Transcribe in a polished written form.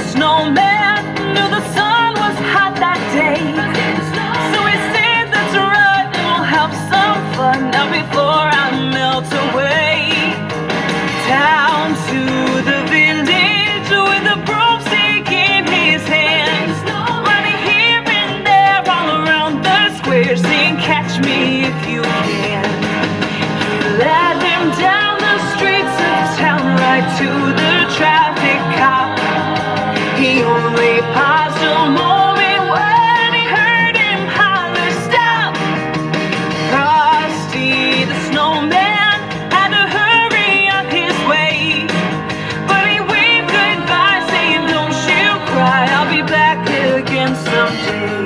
Snowman knew the sun was hot that day, so he said, "That's right, we'll have some fun now before I melt away." Down to the village with the broomstick in his hand, running here and there all around the square, saying, "Catch me if you can." He led them down the streets of town, right to the traffic cop. He only paused a moment when he heard him holler, "Stop!" Frosty the Snowman had to hurry on his way, but he waved goodbye, saying, "Don't you cry, I'll be back again someday."